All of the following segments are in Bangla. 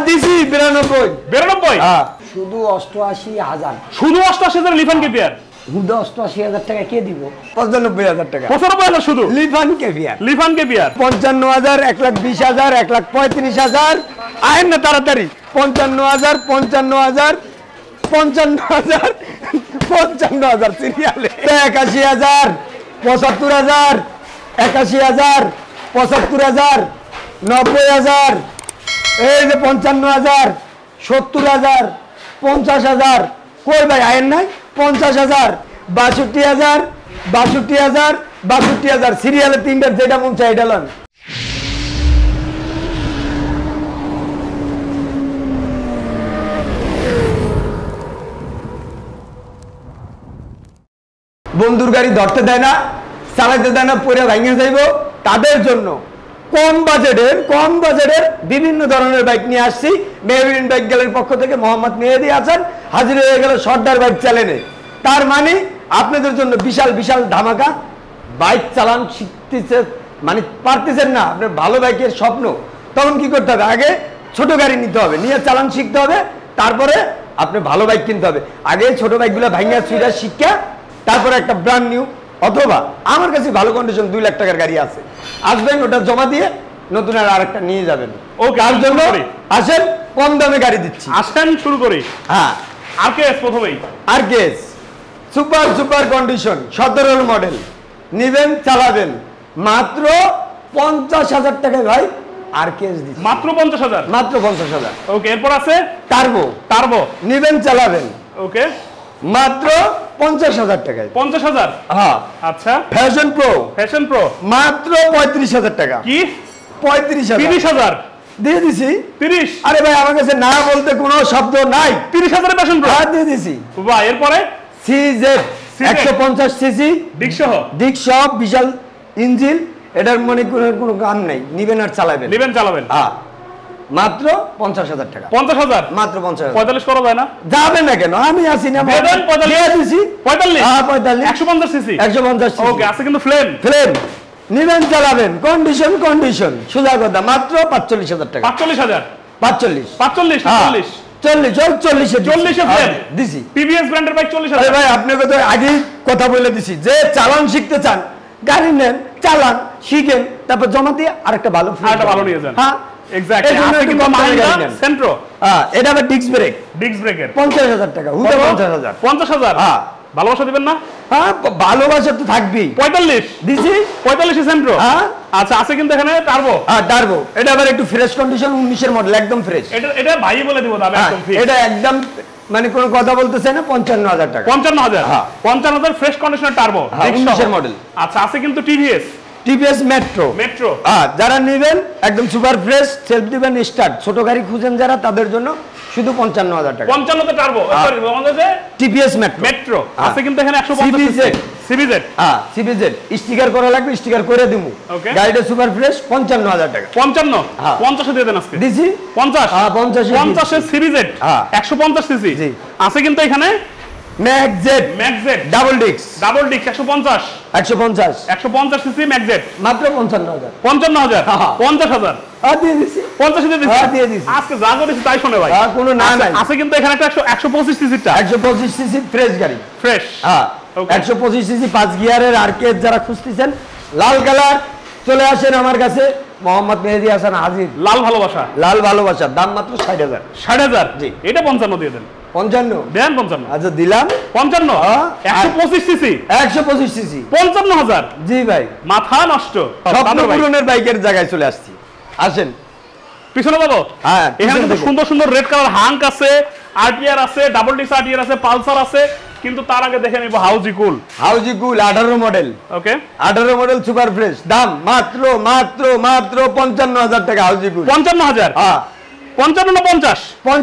দিছি 92 92 হ্যাঁ শুধু 88,000 শুধু 88,000 লিফান কেপিয়ার শুধু 88,000 টাকা কে দিব 95,000 টাকা 95,000 শুধু লিফান কেভিয়ার লিফান কেপিয়ার 55,000 1,20,000 1,35,000 আইন না তাড়াতাড়ি 55,000 55,000 55,000 55,000 সিরিয়ালে 81,000 75,000 81,000 75,000 90,000 এই যে 55,000 70,000 50,000 কই ভাই আইন নাই 50,000 62,000 62,000 62,000 সিরিয়ালে তিনটার যেটা মন চাই এটা লন বন্ধুর গাড়ি ধরতে দেয় না চালাতে দেয় না পরে ভাঙে যাইব তাদের জন্য কম বাজেটের বিভিন্ন ধরনের বাইক নিয়ে আসছি মেহবিন বাইক গ্যালারির পক্ষ থেকে মোহাম্মদ মেহেদি হাসান হাজির হয়ে গেল সর্দার বাইক চ্যানেলে তার মানে আপনাদের জন্য বিশাল বিশাল ধামাকা বাইক চালান শিখতেছে মানে পারতেছেন না আপনার ভালো বাইকের স্বপ্ন তখন কি করতে হবে আগে ছোট গাড়ি নিতে হবে নিয়ে চালান শিখতে হবে তারপরে আপনি ভালো বাইক কিনতে হবে আগে ছোট বাইকগুলো ভাঙা চুরা শিক্ষা তারপরে একটা ব্র্যান্ড নিউ অথবা আমার কাছে ভালো কন্ডিশন 2 লাখ টাকার গাড়ি আছে আসবেন ওটা জমা দিয়ে নতুন আর আরেকটা নিয়ে যাবেন ওকে তার জন্য আসেন কম দামে গাড়ি দিচ্ছি আসেন শুরু করি হ্যাঁ আরকেএস প্রথমেই আরকেএস সুপার কন্ডিশন 17 মডেল নেবেন চালাবেন মাত্র 50,000 টাকায় ভাই আরকেএস দিচ্ছি মাত্র 50,000 মাত্র 50,000 ওকে এরপর আছে টার্বো নেবেন চালাবেন ওকে মাত্র 50,000 টাকায় 50,000 হ্যাঁ আচ্ছা ফ্যাশন প্রো মাত্র 35,000 টাকা কি 35,000 30,000 দিয়ে দিছি 30 আরে ভাই আমার কাছে না বলতে কোনো শব্দ নাই 30,000 ফ্যাশন প্রো হ্যাঁ দিয়ে দিছি বাহ এরপরে সিজেড 150 সিসি ডিক সহ বিশাল ইঞ্জিন এটার মনে কোনো গান নাই নিবেন আর চালাবেন হ্যাঁ মাত্র 50,000 টাকা 50,000 মাত্র 50,000 45 করা যায় না যাবে না কেন আমি আছি না বেদন 45 দিছি 45 হ্যাঁ 45 150 সিসি 150 সিসি ওকে আছে কিন্তু ফ্লেম নিবেন চালাবেন কন্ডিশন সোজা কথা মাত্র 45,000 টাকা 45,000 45 40 ফ্লেম দিছি টিভিএস ব্র্যান্ডের বাইক 40,000 আরে ভাই আপনাকে তো আগেই কথা বলে দিছি যে চালান শিখতে চান গাড়ি নেন চালান শিখেন তারপর জমা দিয়ে আরেকটা ভালো নিয়ে যান হ্যাঁ এক্স্যাক্টলি আপনি কিন্তু মাইন্ডা সেন্ট্রো হ্যাঁ এটা আবার ডিস্ক ব্রেকের 50,000 টাকা হুদা 50,000 হ্যাঁ ভালোবাসা দিবেন না হ্যাঁ ভালোবাসা তো থাকবেই 45 দিছি 45 সেন্ট্রো হ্যাঁ আচ্ছা আছে কিন্তু এখানে টার্বো এটা আবার একটু ফ্রেশ কন্ডিশন 19 এর মডেল একদম ফ্রেশ এটা ভাই বলে দিব দাম একদম ফিক্স এটা একদম মানে কোনো কথা বলতেছে না 55,000 টাকা 55,000 হ্যাঁ 55,000 ফ্রেশ কন্ডিশনার টার্বো 19 এর মডেল আচ্ছা আছে কিন্তু টিভিএস মেট্রো যারা নেবেন একদম সুপার ফ্রেশ সেলফ দিবেন স্টার্ট ছোট গাড়ি খুঁজেন যারা তাদের জন্য শুধু 55,000 টাকা 55 তে টার্বো সরি আমাদের যে টিভিএস মেট্রো আছে কিন্তু এখানে 150 সিবিজেড সিবিজেড স্টিকার করা লাগবে স্টিকার করে দিমু গাড়িটা সুপার ফ্রেশ 55,000 টাকা 55 50 দিয়ে দেন আজকে দিছি 50 হ্যাঁ 50 এর সিবিজেড 150 সিসি জি আছে কিন্তু এখানে ম্যাকজেট ডাবল ডিস্ক 150 সিসি ম্যাকজেট মাত্র 55,000 50,000 দিয়ে দিছি 50 দিয়ে দিছি দিয়ে দিছি আজকে যা করেছি তাই শুনে ভাই কোনো না নাই আছে কিন্তু এখানে একটা 125 সিসিটা 125 সিসি ফ্রেশ গাড়ি ফ্রেশ 125 সিসি 5 গিয়ারের আরকেএস যারা খুঁজতেছেন লাল কালার চলে আসেন আমার কাছে মোহাম্মদ মেহেদি হাসান হাজির লাল ভালোবাসা দাম মাত্র 60,000 জি এটা 55 দিয়ে দেন 55 দেন 55 আচ্ছা দিলাম 55 125 সিসি 125 সিসি 55,000 জি ভাই মাথা নষ্ট স্বপ্নপূরণের বাইকের জায়গায় চলে আসছি আসেন পিছনে যাবো হ্যাঁ এখানে কিন্তু সুন্দর রেড কালার হাঙ্ক আছে আরটিআর আছে ডাবল ডিস্ক আরটিআর আছে পালসার আছে কিন্তু তার আগে দেখে নিব হাউজি কুল 18 model okay 18 model super fresh দাম মাত্র 55,000 টাকা হাউজি কুল 55,000 হ্যাঁ 55 না 50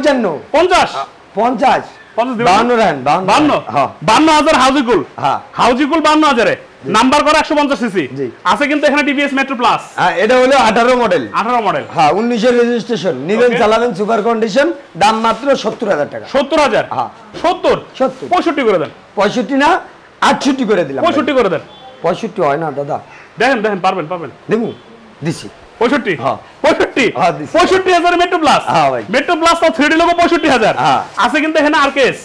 50 52 রান 52,000 হাউজিকুল হ্যাঁ হাউজিকুল 52,000 নাম্বার করা 150 সিসি আছে কিন্তু এখানে টিভিএস মেট্রো প্লাস হ্যাঁ এটা হলো 18 মডেল হ্যাঁ 19 এর রেজিস্ট্রেশন নিবেন চালাবেন সুপার কন্ডিশন দাম মাত্র 70,000 টাকা 70,000 হ্যাঁ 70 65 করে দেন 65 না 68 করে দিলাম 65 করে দেন 65 হয় না দাদা দেখেন পারবেন দেবো দিছি 65 হ্যাঁ। 65 হ্যাঁ, দিছি। 65,000 মেট্রো প্লাস হ্যাঁ ভাই। মেট্রো প্লাস তো 3D লোগো 65,000 হ্যাঁ। আছে কিন্তু এখানে আরকেএস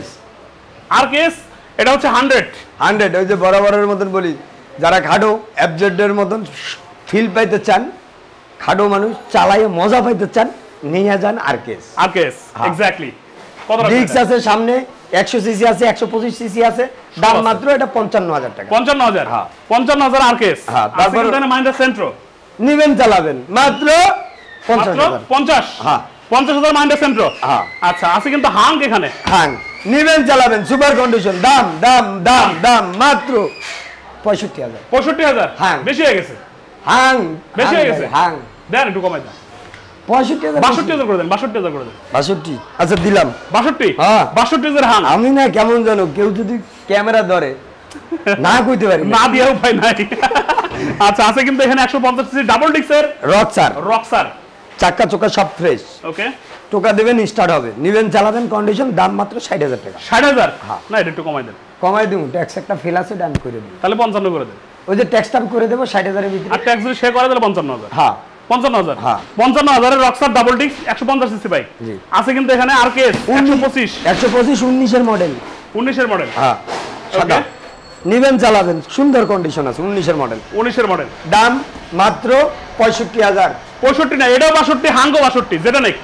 আরকেএস এটা হচ্ছে 100 100 ওই যে বরাবরের মতন বলি, যারা খাটো অ্যাবজেডের মতন ফিল পাইতে চান, খাটো মানুষ চালাইয়ে মজা পাইতে চান, নিয়ে যান আরকেএস। হ্যাঁ। এক্স্যাক্টলি কত টাকা ডিক্স আছে সামনে, 100 সিসি আছে, 125 সিসি আছে, দাম আছে। মাত্র এটা 55,000 টাকা। 55,000 হ্যাঁ। 55,000 আরকেএস হ্যাঁ, তারপর তারপর- এখানে মাইন্ডার সেন্ট্রো নিবেন চালাবেন মাত্র মাত্র 50,000। 50 হ্যাঁ। 50,000 মাইন্ডার সেন্ট্রো হ্যাঁ। আচ্ছা আছে কিন্তু হাঙ্ক এখানে হ্যাঁ, নিবেন চালাবেন সুপার কন্ডিশন, দাম দাম দাম দাম মাত্র 65,000। 65,000 হ্যাঁ। বেশি হয়ে গেছে হাং বেশি হয়ে গেছে হাং দেন একটু কমাই দেন 65,000। 62,000 করে দেন 62,000 করে দেন 62 আচ্ছা দিলাম। 62 হ্যাঁ। 62,000 হাঙ্ক আমি না কেমন জানো, কেউ যদি ক্যামেরা ধরে না কইতে পারি না দিয়ে উপায় নাই আচ্ছা আছে কিন্তু এখানে 150 সিসি ডাবল ডিক্সের রকসার, রক্সার চাক্কা চোকা সব ফ্রেশ, ওকে টোকা দেবেন স্টার্ট হবে, নিবেন চালাবেন কন্ডিশন, দাম মাত্র 60,000 টাকা। 60,000 হ্যাঁ। না এটা একটু কমাই দেন কমাই দিব, ট্যাক্স একটা ফেল আছে, ডান করে দিই। তাহলে 55 করে দেন ওই যে ট্যাক্সটা আমি করে দেবো 60,000 এর ভিতরে। আর ট্যাক্স যদি সে করে তাহলে 55,000 হ্যাঁ 55,000 হ্যাঁ। 55,000 এর রক্সার ডাবল ডিক্স 150 সিসি বাইক জি। আছে কিন্তু এখানে আরকেএস 125 125 19 এর মডেল। 19 এর মডেল হ্যাঁ সাদা, নিবেন চালাবেন, সুন্দর কন্ডিশন আছে, 19 এর মডেল, 19 এর মডেল দাম মাত্র 65,000। 65 না এটাও 62 হাঙ্গো 62 যেটা নেই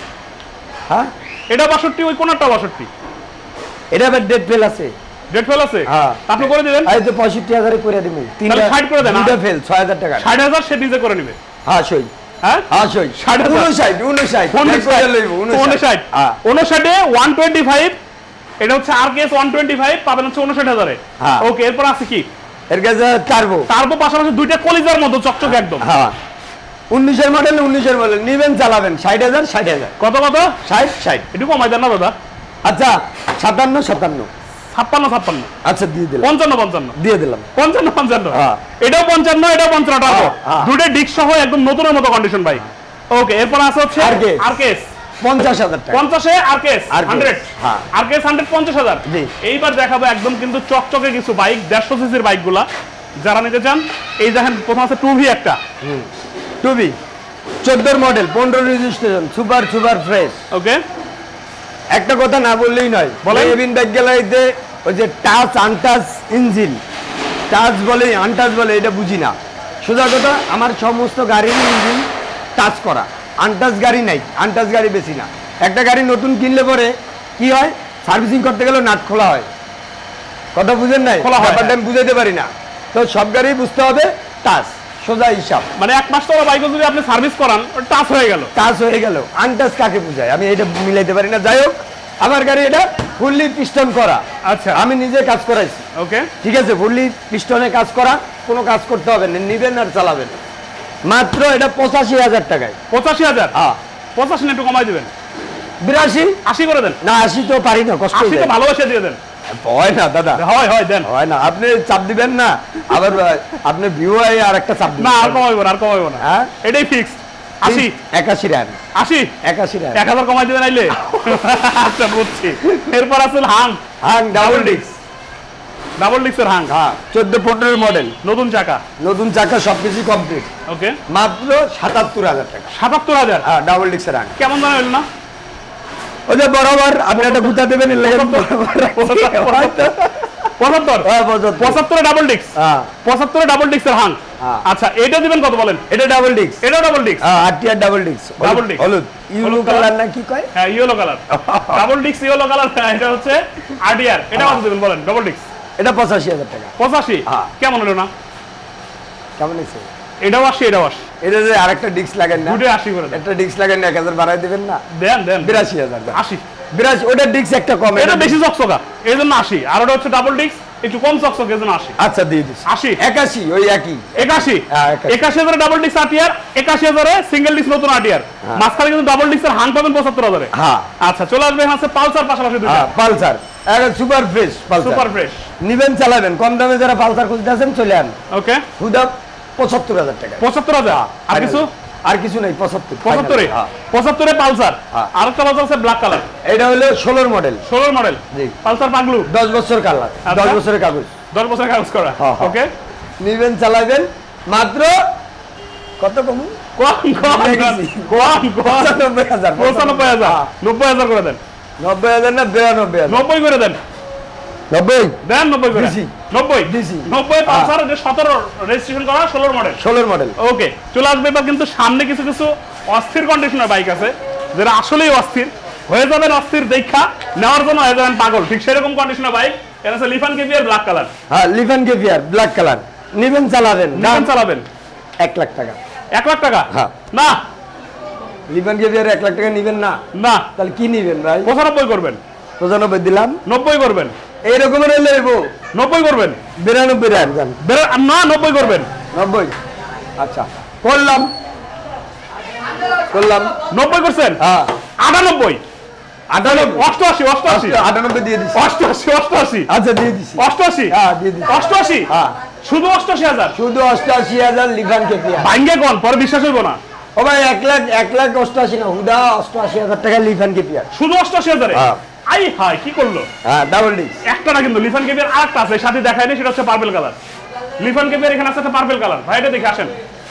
হ্যাঁ এটা 62 ওই কোনটাও 62 এটা আবার ডেট ফেল আছে। ডেট ফেল আছে হ্যাঁ। আপনি করে দিবেন এই তো 65,000 এ করে দিব, তাহলে 60 করে দেন। দুটো ফেল 6,000 টাকা। 60,000 সে নিজে করে নেবে হ্যাঁ সই, হ্যাঁ হ্যাঁ সই, 60,000 59 লইব 59 হ্যাঁ 59 125 এটা হচ্ছে আরকেএস 125 পাবেন হচ্ছে 59,000 হ্যাঁ। ওকে এরপর আছে কি এর কাছে টার্বো। তারপর পাশাপাশি দুইটা কলিজার মতো চকচক একদম হ্যাঁ 19 এর মডেল, 19 এর মডেল, নিবেন চালাবেন 60,000 60,000 কত কত 60 60। একটু কমাই দেন না দাদা আচ্ছা 57 57 56 56 আচ্ছা দিয়ে দিলাম, 55 55 দিয়ে দিলাম। 55 55 হ্যাঁ। এটাও 55 এটাও 55 টাকা হ্যাঁ, হ্যাঁ। দুটো ডিস্ক সহ একদম নতুনের মতো কন্ডিশন বাইক ওকে এরপর আছে হচ্ছে আরকেএস। আরকেএস 50,000 টাকা। 50 এ আরকেএস আরকেএস, 100 হ্যাঁ। আরকেএস 100 50,000 জি। এইবার দেখাবো একদম কিন্তু চকচকে কিছু বাইক 150 সিসির বাইকগুলা যারা নিতে চান এই দেখেন প্রথম আছে 2V একটা টুবি 14 model 15 registration, super super fresh. Okay একটা কথা না বললেই নয়, বলেন। এভিন ব্যাগ গ্যালারিতে ওই যে টাচ আনটাচ ইঞ্জিন, টাচ বলে আনটাচ বলে এটা বুঝি না। সোজা কথা, আমার সমস্ত গাড়ির ইঞ্জিন টাচ করা, আনটাচ গাড়ি নাই, আনটাচ গাড়ি বেশি না। একটা গাড়ি নতুন কিনলে পরে কি হয়, সার্ভিসিং করতে গেলে নাট খোলা হয়, কথা বুঝেন নাই, খোলা হয়, ব্যাপারটা আমি বুঝাইতে পারি না। তো সব গাড়ি বুঝতে হবে টাচ, সোজা হিসাব। মানে এক মাস তোলা বাইক যদি আপনি সার্ভিস করান টাচ হয়ে গেল টাচ হয়ে গেল, আনটাচ কাকে বুঝায় আমি এটা মিলাইতে পারি না। যাই হোক, আমার গাড়ি এটা ফুললি পিস্টন করা, আচ্ছা আমি নিজে কাজ করাইছি, ওকে ঠিক আছে, ফুললি পিস্টনে কাজ করা, কোনো কাজ করতে হবে না, নিবেন আর চালাবেন। মাত্র এটা 85,000 টাকায়। 85,000 হ্যাঁ 85 না একটু কমাই দিবেন 82 80 করে দেন না 80 তো পারি না, কষ্ট 80 তো ভালোবাসা দিয়ে দেন হয় না দাদা, হয় দেন হয় না, আপনি চাপ দিবেন না, আবার আপনি ভিউ আর একটা চাপ দিবেন না আর কমাইবো না হ্যাঁ এটাই ফিক্সড 80 81 রান 80 81 রান 1000 কমাই দিবেন আইলে আচ্ছা বুঝছি এরপর আছে Hang Hang double disc, double ডিক্সের Hang হ্যাঁ 14-15 মডেল, নতুন চাকা নতুন চাকা, সবকিছু কমপ্লিট, ওকে মাত্র 77,000 টাকা। 77,000 হ্যাঁ ডাবল ডিস্কের হাং। কেমন দাম হইল না ওই যে বরাবর আপনি একটা গুতা দেবেন, এর লাগে 75 হ্যাঁ 75 75 ডাবল ডিক্স হ্যাঁ 75 ডাবল ডিক্সের হাং হ্যাঁ। আচ্ছা এটা দিবেন কত বলেন এটা ডাবল ডিস্ক, এটাও ডাবল ডিক্স হ্যাঁ RTR double disc, Double disc। হলুদ ইউলো হলুদ কালার না কি কয়, হ্যাঁ ইয়েলো কালার ডাবল ডিক্স ইয়েলো কালার এটা হচ্ছে আরডিআর এটা কত দিবেন বলেন ডাবল ডিক্স এটা 85,000 টাকা। 85 হ্যাঁ। কেমন হলো না কেমন আছে এটাও 80 এটাও 80 এটা যে আরেকটা ডিস্ক লাগান না, দুটো 80 করে দেন একটা ডিস্ক লাগান না 1000 বাড়াই দিবেন না, দেন 82,000 টাকা। 80 82 ওটা ডিস্ক একটা কম, এটা বেশি চকচকা এই জন্য 80 আর ওটা হচ্ছে ডাবল ডিক্স একটু কম চকচকা এই জন্য 80 আচ্ছা দিয়ে দিস 80 81 ওই একই 81 হ্যাঁ, 81 81,000 ডাবল ডিক্স আরটিআর 81,000 সিঙ্গেল ডিক্স নতুন আরটিআর মাঝখানে কিন্তু ডাবল ডিক্সের হাং পাবেন 75,000 হ্যাঁ আচ্ছা চলে আসবে আছে পালসার পাশাপাশি দুটো হ্যাঁ পালসার একটা super fresh Pulsar, super fresh নিবেন চালাবেন, কম দামে যারা পালসার খুঁজতে আছেন চলে আন, ওকে হুদা 75,000 টাকা। 75,000 আর কিছু আর কিছু নাই, 75 75 হ্যাঁ। 75 পালসার হ্যাঁ। আরেকটা পালসার আছে ব্ল্যাক কালার এটা হলো 16 মডেল, 16 মডেল জি। পালসার পাগলু 10 বছর কালার, আচ্ছা। 10 বছরের কাগজ, 10 বছর কাগজ করা হ্যাঁ, হ্যাঁ। ওকে নিবেন চালাবেন মাত্র কত কম কম 95,000 90,000 করে দেন 90,000 না 92,000 90 করে দেন 90 দেন 90 করে দিছি। 90 দিছি। 90 পালসার 17 রেজিস্ট্রেশন করা 16 মডেল 16 মডেল ওকে চলে আসবে এবার কিন্তু সামনে কিছু কিছু অস্থির কন্ডিশনের বাইক আছে যেটা আসলেই অস্থির হয়ে যাবেন অস্থির দেখা নেওয়ার জন্য হয়ে যাবেন পাগল ঠিক সেরকম কন্ডিশনের বাইক এটা হচ্ছে লিফান কেভিয়ার ব্ল্যাক কালার হ্যাঁ লিফান কেভিয়ার ব্ল্যাক কালার নিবেন চালাবেন দাম চালাবেন 1 লাখ টাকা 1 লাখ টাকা হ্যাঁ। না লিফান কেভিয়ার 1 লাখ টাকা নিবেন না না তাহলে কি নিবেন ভাই 95 করবেন 95 দিলাম 90 করবেন এই রকমের লইব 90 করবেন 92 রান জান না 90 করবেন 90 আচ্ছা করলাম 90 করছেন হ্যাঁ 98 88 98 দিয়ে দিছি 88 আচ্ছা দিয়ে দিছি 88 হ্যাঁ দিয়ে দিছি 88 হ্যাঁ শুধু 88,000 শুধু 88,000 লিফান কেভিয়ার ভাঙ্গে কোন পরে বিশ্বাস হইব না ও ভাই 1 লাখ 88 না হুদা 88,000 টাকা লিফান কেভিয়ার শুধু 88,000 হ্যাঁ। আই হাই কি করলো হ্যাঁ ডাবল ডিস্ক একটা না কিন্তু লিফান কেবিয়ার আরেকটা আছে সাথে দেখায় না সেটা হচ্ছে পার্পল কালার লিফান কেবিয়ার এখানে আছে একটা পার্পল কালার ভাই এটা দেখে আসেন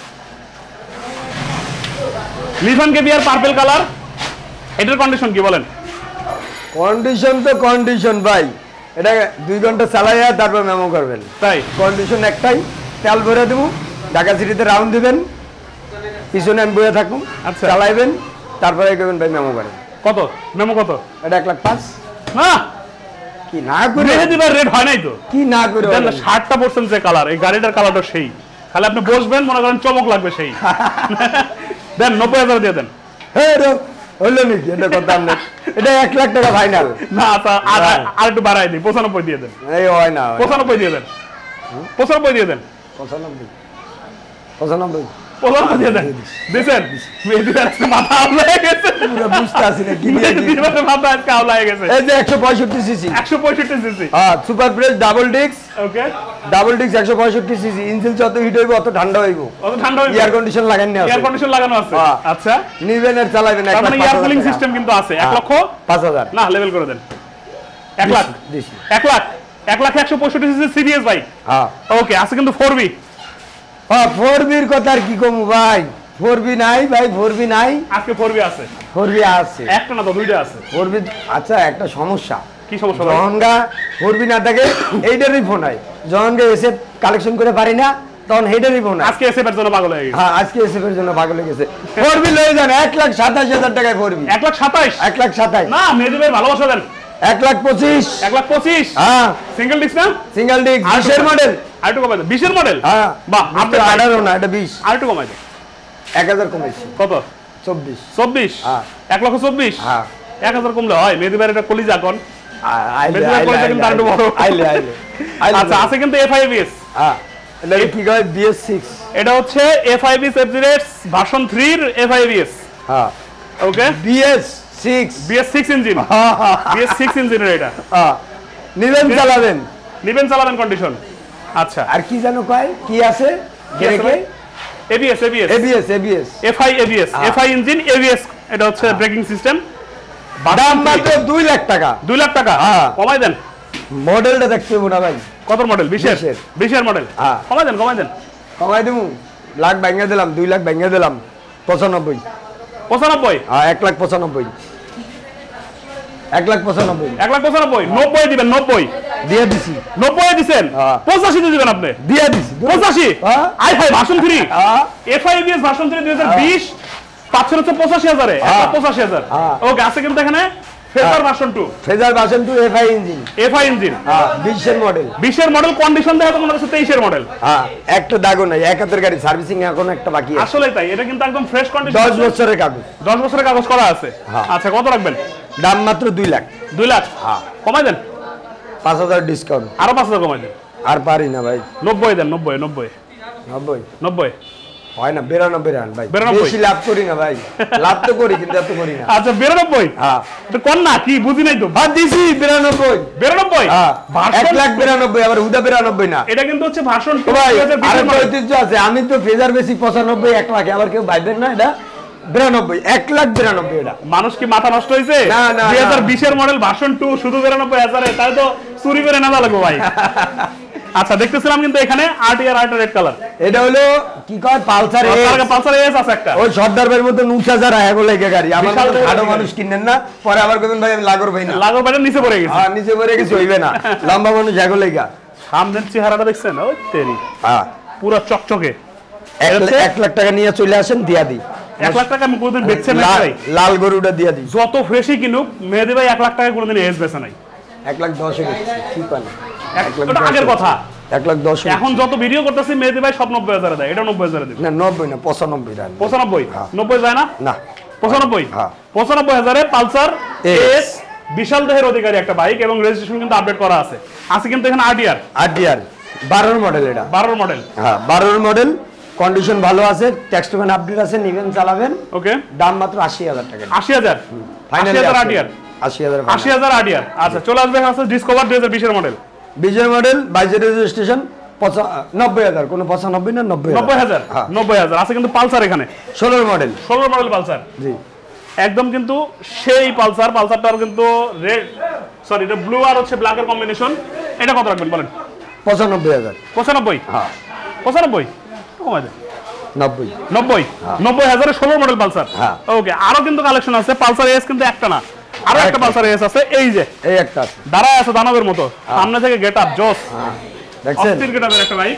লিফান কেবিয়ার পার্পল কালার এটার কন্ডিশন কি বলেন কন্ডিশন তো কন্ডিশন ভাই এটা 2 ঘন্টা চালাইয়া তারপর মেমো করবেন তাই কন্ডিশন একটাই তেল ভরে দেবো ঢাকা সিটিতে রাউন্ড দিবেন পিছনে আমি বয়ে থাকুন আচ্ছা। চালাইবেন তারপরে করবেন ভাই মেমো করেন কত মেমো কত এটা 1,05,000 না কি না করে রেখে দিবার রেট হয় নাই তো কি না করে দেন 60% যে কালার এই গাড়িটার কালারটা সেই খালি আপনি বসবেন মনে করেন চমক লাগবে সেই দেন 90,000 দিয়ে দেন হ্যাঁ রে হলো নাকি এটা কথা না এটা 1 লাখ টাকা ফাইনাল না তা আর একটু বাড়াই দিই 95 দিয়ে দেন এই হয় না 95 দিয়ে দেন 95 দিয়ে দেন 95 95 দিয়ে দেন দিছেন মেয়েদের আজকে মাথা আউলায় গেছে পুরো বুঝতে আসি না কি নিয়ে কি। মেয়েদের মাথা আজকে আউলায় গেছে এই যে 165 সিসি 165 সিসি হ্যাঁ super fresh double disc okay 165 CC engine যত হিট হইব অত ঠান্ডা হইব অত ঠান্ডা হইবে এয়ার কন্ডিশন লাগান না এয়ার কন্ডিশন লাগানো আছে হ্যাঁ। আচ্ছা নিবেন আর চালাবেন তার মানে এয়ার কুলিং সিস্টেম কিন্তু আছে 1 লক্ষ 5,000 না লেভেল করে দেন 1 লাখ দিছি 1 লাখ 1,65,000 সিসি সিরিয়াস বাইক হ্যাঁ ওকে আছে কিন্তু 4B হ্যাঁ 4B এর কথা আর কি কমু ভাই 4B নাই ভাই 4B নাই আজকে 4B আছে 4B আছে একটা না তো দুইটা আছে 4B আচ্ছা একটা সমস্যা কি সমস্যা ভাই? জহনগা 4B না থাকে এইটারই ফোন হয় জহনগা এসে কালেকশন করে পারি না তখন হেডারই ফোন আজকে এসএফ এর জন্য পাগল হয়ে গেছে হ্যাঁ আজকে এসএফ এর জন্য পাগল হয়ে গেছে 4B লয়ে যান 1,27,000 টাকায় 4B 1,27,000 1,27,000 না মেয়েদের ভালোবাসা দেন 1,25,000 1,25,000 হ্যাঁ সিঙ্গেল ডিস্ক না সিঙ্গেল ডিস্ক 20 এর মডেল আরেকটু কমাই দেন 20 এর মডেল হ্যাঁ বাহ আপনি 18 না এটা 20 আরেকটু কমাই দেন 1,000 কমাইছি কত 24 24 হ্যাঁ 1,24,000 হ্যাঁ 1000 কমলে হয় মেয়েদের এটা কলিজা কোন আইলে মেয়েদের কলিজা কিন্তু আরেকটু বড় আইলে আচ্ছা আছে কিন্তু FIBS হ্যাঁ এটা কি কয় BS6 এটা হচ্ছে FIBS F0 ভার্সন 3 এর FIBS হ্যাঁ ওকে BS6 BS6 ইঞ্জিন BS6 ইঞ্জিনের এটা হ্যাঁ নিবেন চালাবেন নিবেন চালাবেন কন্ডিশন আচ্ছা আর কি জানো কয় কি আছে ব্রেকে ABS ABS ABS FI engine ABS এটা হচ্ছে ব্রেকিং সিস্টেম দাম মাত্র 2 লাখ টাকা 2 লাখ টাকা হ্যাঁ। কমাই দেন মডেলটা দেখতে হবে না ভাই কত মডেল 20 এর 20 এর মডেল হ্যাঁ। কমাই দেন কমাই দেবো লাখ ভেঙে দিলাম 2 লাখ ভেঙে দিলাম 95 95 হ্যাঁ 1,95,000 1,95,000 1,95,000 90 দিবেন 90 দিয়ে দিছি 90 দিবেন হ্যাঁ। 85 তে দিবেন আপনি দিয়ে দিছি 85 হ্যাঁ। আই হাই ভার্সন 3 হ্যাঁ। FIBS ভার্সন 3 2020 পাচ্ছেন হচ্ছে 85,000 এ হ্যাঁ। 85,000 হ্যাঁ। ওকে আছে কিন্তু এখানে Fazer version 2 Fazer version 2 FI engine FI engine হ্যাঁ 20 এর মডেল 20 এর মডেল কন্ডিশন দেখা তো মনে হচ্ছে 23 এর মডেল হ্যাঁ একটা দাগও নাই 71 গাড়ি সার্ভিসিং এখন একটা বাকি আছে আসলে তাই এটা কিন্তু একদম ফ্রেশ কন্ডিশন 10 বছরের কাগজ 10 বছরের কাগজ করা আছে হ্যাঁ। আচ্ছা কত রাখবেন দাম মাত্র 2 লাখ 2 লাখ হ্যাঁ কমাই দেন 5,000 ডিসকাউন্ট আরো 5,000 কমাই দেন আর পারি না ভাই 90 দেন 90 90 হয় না 92 রান ভাই 92 বেশি লাভ করি না ভাই লাভ তো করি কিন্তু এত করি না আচ্ছা 92 হ্যাঁ তো কোন না কি বুঝি নাই তো ভাত দিছি 92 92 হ্যাঁ ভার্সন 1,92 আবার হুদা 92 না এটা কিন্তু হচ্ছে ভার্সন তো ভাই আরেকটা ঐতিহ্য আছে আমি তো ফেজার বেশি 95 1 লাখ আবার কেউ ভাইবেন না এটা 92 1,92 এটা মানুষ কি মাথা নষ্ট হইছে না, না, 2020 এর মডেল ভার্সন 2 শুধু 92,000 এ তাই তো চুরি করে না লাগবে ভাই আচ্ছা দেখতেছিলাম কিন্তু এখানে আরটিআর আরটা রেড কালার। এটা হলো কি কয় পালসার পালসার এস আছে একটা। ওই সর্দার ভাইয়ের মতো নুচা যারা এগুলো গাড়ি আমার বিশাল মতো খাটো মানুষ কিনেন না, পরে আবার কইবেন ভাই আমি লাগর ভাই না। লাগর ভাইটা নিচে পড়ে গেছে। হ্যাঁ নিচে পড়ে গেছে, হইবে না। লম্বা মানুষ এগুলো গা। সামনের চেহারাটা দেখছেন? ওই তেরি হ্যাঁ পুরো চকচকে। 1 লাখ টাকা নিয়ে চলে আসেন, দিয়া দিই। 1 লাখ টাকা আমি কোনদিন বেচছেন না ভাই? লাল গরুটা দিয়া দিই। যত ফ্রেশই কিনুক মেহেদি ভাই 1 লাখ টাকা কোনদিন এস বেচে নাই। 1,10,000 বেচছি, কি পান? এটা আগের কথা। 1,10,000 এখন যত ভিডিও করতেছি মেহেদি ভাই সব 90,000 দেয়, এটা 90,000 দেবে না, 90 না 95 টাকা। 95 90 যায় না? না 95 হ্যাঁ 95,000 পালসার এস। এস বিশাল দেহের অধিকারী একটা বাইক এবং রেজিস্ট্রেশন কিন্তু আপডেট করা আছে। আছে কিন্তু এখানে আরটিআর 12 মডেল। এটা 12 মডেল। হ্যাঁ 12 মডেল, কন্ডিশন ভালো আছে, টেক্সট ম্যান আপডেট আছে, নিবেন চালাবেন। ওকে দাম মাত্র 80,000 টাকা। 80,000 ফাইনাল 80,000 আরটিআর 80,000 80,000 আরটিআর। আচ্ছা চলে আসবে আছে ডিসকভার 2020 এর মডেল। বিজয় মডেল, বাইজের রেজিস্ট্রেশন, 90,000, কোনো 95 না, 90,000 হ্যাঁ 90,000 আছে কিন্তু পালসার এখানে 16 মডেল। 16 মডেল পালসার জি একদম কিন্তু সেই পালসারটার কিন্তু রেড সরি এটা ব্লু আর হচ্ছে ব্ল্যাক এর কম্বিনেশন। এটা কত রাখবেন বলেন? 95,000 95 হ্যাঁ 95 কমাই দেন 90 90 90,000 16 মডেল পালসার। হ্যাঁ। ওকে আরো কিন্তু কালেকশন আছে। পালসার এস কিন্তু একটা না, আরো একটা পালসার এস আছে। এই যে এই একটা আছে, দাঁড়ায় আছে দানবের মতো, সামনে থেকে গেট আপ জোস, দেখছেন অস্থির গেট আপের একটা বাইক।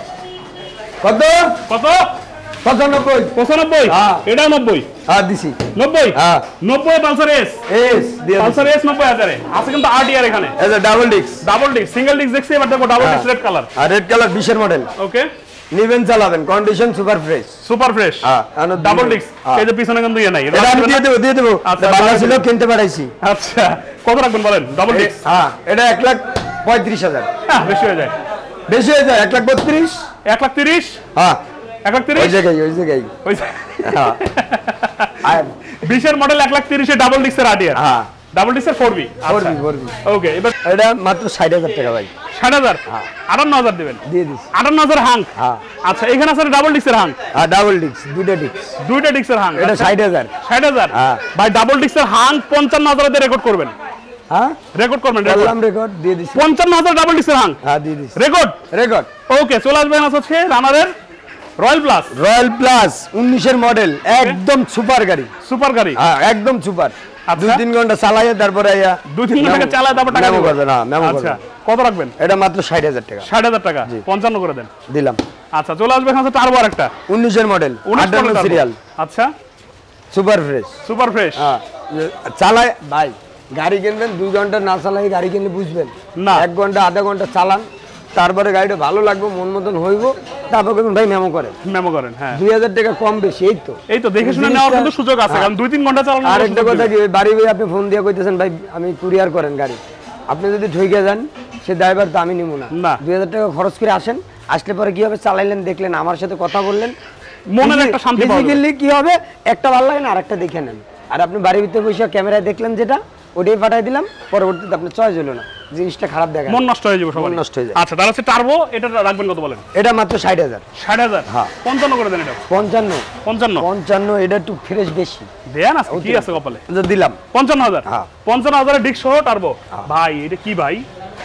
কত? কত? 95 95 হ্যাঁ। এটা 90 হ্যাঁ দিছি 90 হ্যাঁ 90 পালসার এস এস দিয়ে পালসার এস 90,000 আছে কিন্তু আরটিআর এখানে এজ এ double disc double disc single disc দেখছি, এবার দেখো ডাবল ডিস্ক রেড কালার। আর রেড কালার 20 এর মডেল। ওকে নিবেন চালাবেন, condition super fresh. Super fresh হ্যাঁ ডাবল ডিস্ক। এই যে পিছনে কিন্তু ইয়ে নাই, এটা আমি দিয়ে দেব আচ্ছা, বাংলা ছিল কিনতে পারাইছি। আচ্ছা কত রাখবেন বলেন? ডাবল ডিস্ক হ্যাঁ এটা 1,35,000 বেশি হয়ে যায়। বেশি হয়ে যায় 1,32,000 1,30,000 হ্যাঁ 1,30,000 ওই জায়গায় ওই হ্যাঁ 20 এর মডেল 1,30,000 ডাবল ডিস্কের আরটিআর হ্যাঁ ডাবল ডিস্কের 4B। আচ্ছা 4B ওকে এবার এটা মাত্র 60,000 টাকা ভাই। 60,000 58,000 দিবেন? দিয়ে দিছি 58,000 হাঙ্ক। হ্যাঁ আচ্ছা এখানে আছে ডাবল ডিস্কের হাঙ্ক, হ্যাঁ ডাবল ডিস্ক, দুইটা ডিস্কের হাঙ্ক। এটা 60,000 60,000 হ্যাঁ। ভাই ডাবল ডিস্কের হাঙ্ক 55,000 দিয়ে রেকর্ড করবেন, হ্যাঁ রেকর্ড করবেন বললাম রেকর্ড দিয়ে দিছি। 55,000 ডাবল ডিস্কের হাঙ্ক হ্যাঁ দিয়ে দিছি রেকর্ড। ওকে চলে আসবেন হচ্ছে রানারের রয়্যাল প্লাস 19 এর মডেল, একদম সুপার গাড়ি। হ্যাঁ একদম সুপার। আচ্ছা। 2-3 ঘন্টা চালাইয়া তারপরে 2-3 ঘন্টা চালায় তারপর টাকা দিবেন? করবে না মেমো করবে। আচ্ছা কত রাখবেন? এটা মাত্র 60,000 টাকা। 60,000 টাকা 55 করে দেন। দিলাম। আচ্ছা চলে আসবে এখানে টার্বো আরেকটা 19 এর মডেল, 58 সিরিয়াল, আচ্ছা সুপার ফ্রেশ। হ্যাঁ চালায় ভাই, গাড়ি কিনবেন 2 ঘন্টা না চালাই গাড়ি কিনলে বুঝবেন না। 1 ঘন্টা আধা ঘন্টা চালান, তারপরে গাড়িটা ভালো লাগবে, মন মতন হইব, তারপর কিন্তু ভাই মেমো করেন। হ্যাঁ 2,000 টাকা কম বেশি, এই তো দেখে শুনে নেওয়ার কিন্তু সুযোগ আছে, কারণ 2-3 ঘন্টা চালানো। আর একটা কথা কি, বাড়ি ভাই আপনি ফোন দিয়ে কইতেছেন ভাই আমি কুরিয়ার করেন গাড়ি, আপনি যদি ঠকে যান সে ড্রাইভার তো আমি নিব না। 2,000 টাকা খরচ করে আসেন, আসলে পরে কি হবে, চালাইলেন দেখলেন, আমার সাথে কথা বললেন, মনের একটা শান্তি পাওয়া যাবে। কি হবে, একটা ভালো লাগে না আরেকটা দেখে নেন। আর আপনি বাড়ির ভিতরে বসে ক্যামেরায় দেখলেন যেটা, ওটাই পাঠাই দিলাম, পরবর্তীতে আপনার চয়েস হলো না, জিনিসটা খারাপ দেখা, মন নষ্ট হয়ে যাবে, সবার নষ্ট হয়ে যায়। আচ্ছা তাহলে হচ্ছে টার্বো, এটা রাখবেন কত বলেন? এটা মাত্র 60,000। 60,000 হ্যাঁ 55 করে দেন। এটা 55 এটা একটু ফ্রেশ বেশি দেন, আছে কি আছে কপালে, দিলাম 55,000। হ্যাঁ 55,000 ডিস্ক সহ টার্বো। ভাই এটা কি ভাই?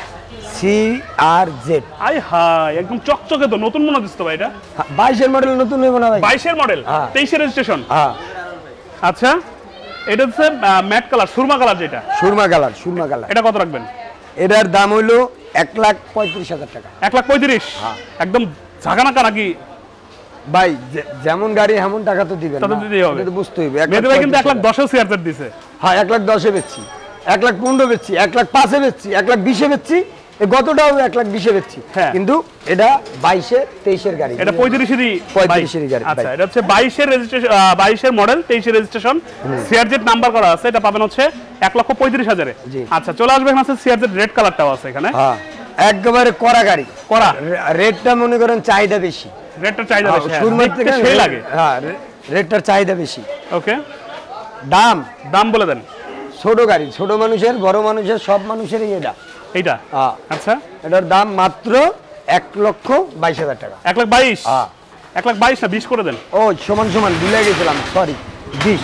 CRZ আই হাই একদম চকচকে তো, নতুন মনে দিচ্ছে ভাই। এটা 22 এর মডেল, নতুন হইব না ভাই? 22 এর মডেল, হ্যাঁ 23 এর রেজিস্ট্রেশন। হ্যাঁ আচ্ছা এটা হচ্ছে ম্যাট কালার, সুরমা কালার যেটা, সুরমা কালার। এটা কত রাখবেন? এটার দাম হইলো 1,35,000 টাকা। 1,35,000 একদম ঝাঁকানাকা নাকি ভাই? যেমন গাড়ি এমন টাকা তো দিবেন, তাতে দিতেই হবে, এটা তো বুঝতে হইবে। মেয়েদের ভাই কিন্তু 1,10,000 সিআরজেড দিছে। হ্যাঁ 1,10,000 বেচছি, 1,15,000 বেচছি, 1,05,000 বেচছি, 1,20,000 বেচছি, এই গতটাও 1,20,000 বেচছি। হ্যাঁ কিন্তু এটা 22 এর গাড়ি, এটা 35 এর গাড়ি। আচ্ছা এটা হচ্ছে 22 এর রেজিস্ট্রেশন, 22 এর মডেল, 23 এর রেজিস্ট্রেশন, সিআরজেড নাম্বার করা আছে। এটা পাবেন হচ্ছে 1,35,000 এ। আচ্ছা চলে আসবে এখানে সিআরজেড রেড কালারটাও আছে এখানে। হ্যাঁ একেবারে কড়া গাড়ি, রেটটা মনে করেন চাহিদা বেশি, রেটটা চাহিদা বেশি, সুরমার থেকে সেই লাগে। হ্যাঁ রেটটার চাহিদা বেশি। ওকে দাম বলে দেন। ছোট গাড়ি, ছোট মানুষের, বড় মানুষের, সব মানুষেরই এইটা। আচ্ছা এটার দাম মাত্র 1,22,000 টাকা। 1,22,000 1,22,000 না 20 করে দেন। ও সমান ভুলে গেছিলাম, সরি 20।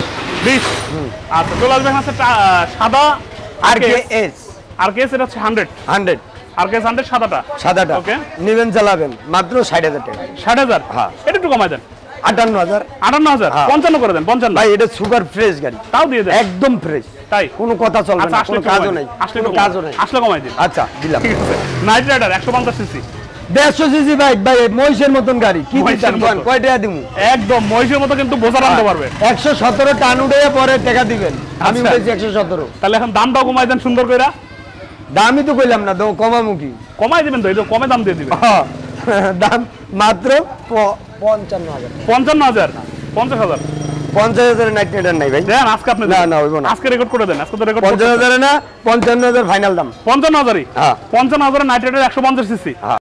আচ্ছা চলে আসবে এখানে সাদা RKS, এটা হচ্ছে 100 আর কে সানডে সাদাটা সাদাটা ওকে নেবেন চালাবেন মাত্র 60,000 টাকা 60,000 হ্যাঁ। এটা একটু কমাই দেন 58,000 58,000 হ্যাঁ। 55 করে দেন 55 ভাই এটা সুপার ফ্রেশ গাড়ি তাও দিয়ে দেন একদম ফ্রেশ তাই কোনো কথা চলবে আচ্ছা না আসলে কোনো কাজও নাই আসলে কোনো কাজও নাই আসলে কমাই দিন আচ্ছা দিলাম ঠিক আছে night rider 150 CC 150 CC bike ভাই মহিষের মতন গাড়ি কি মহিষের দিতেন মতো। কয় টাকা দিমু একদম মহিষের মতো কিন্তু বোঝা রাখতে পারবে 117 টান উঠে পরে টাকা দিবেন আমি আচ্ছা। উঠেছি 117 তাহলে এখন দামটাও কমাই দেন সুন্দর কইরা দামই তো কইলাম না তো কমামুখী কমাই দিবেন তো এই তো কমে দাম দিয়ে দিবেন দাম মাত্র 55,000 55,000 50,000 50,000 নাইট রাইডার নাই ভাই দেন আজকে আপনি না, দেন। না, হইবো না। আজকে রেকর্ড করে দেন আজকে তো রেকর্ড 50,000 না 55,000 ফাইনাল দাম 55,000ই হ্যাঁ। 55,000 নাইট রাইডার 150 সিসি